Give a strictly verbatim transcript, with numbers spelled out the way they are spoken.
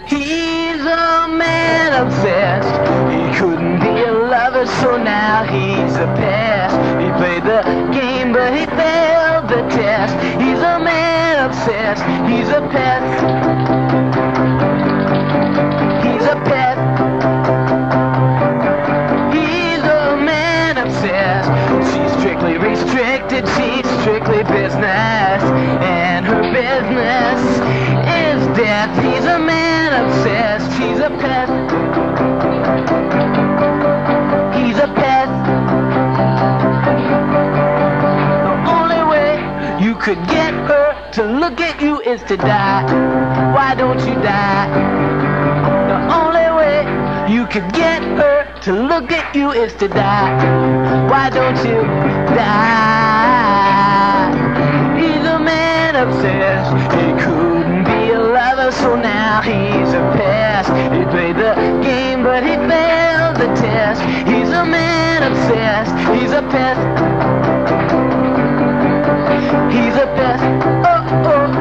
He's a man obsessed. He couldn't be a lover, so now he's a pest. He played the game, but he failed the test. He's a man obsessed. He's a pest. He's a pet. He's a man obsessed. She's strictly restricted. She's strictly business, and her business is death. He's a man obsessed. She's a pet. He's a pet. The only way you could get her to look at you is to die. Why don't you die? The only way you could get her to look at you is to die. Why don't you die? He's a man obsessed. He couldn't be a lover, so now he's a pest. He played the game, but he failed the test. He's a man obsessed. He's a pest. He's a pest. Oh, oh.